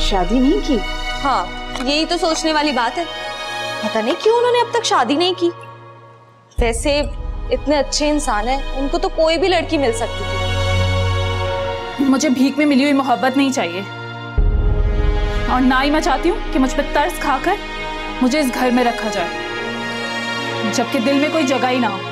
शादी नहीं की? हाँ, यही तो सोचने वाली बात है। पता नहीं क्यों उन्होंने अब तक शादी नहीं की। वैसे इतने अच्छे इंसान है, उनको तो कोई भी लड़की मिल सकती थी। मुझे भीख में मिली हुई मोहब्बत नहीं चाहिए, और ना ही मैं चाहती हूँ कि मुझ पर तरस खाकर मुझे इस घर में रखा जाए, जबकि दिल में कोई जगह ही ना हो।